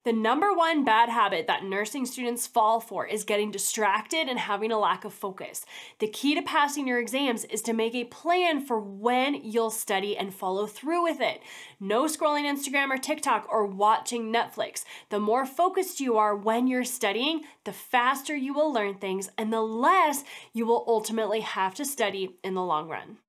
The number one bad habit that nursing students fall for is getting distracted and having a lack of focus. The key to passing your exams is to make a plan for when you'll study and follow through with it. No scrolling Instagram or TikTok or watching Netflix. The more focused you are when you're studying, the faster you will learn things and the less you will ultimately have to study in the long run.